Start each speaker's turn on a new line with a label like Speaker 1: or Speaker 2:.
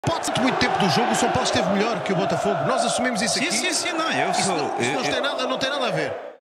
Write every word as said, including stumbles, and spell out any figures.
Speaker 1: Pode ser muito tempo do jogo, o São Paulo esteve melhor que o Botafogo. Nós assumimos isso
Speaker 2: sim,
Speaker 1: aqui.
Speaker 2: Sim, sim, sim, não, eu
Speaker 1: Isso,
Speaker 2: sou...
Speaker 1: não, isso
Speaker 2: eu,
Speaker 1: não,
Speaker 2: eu,
Speaker 1: tem nada, não tem nada a ver.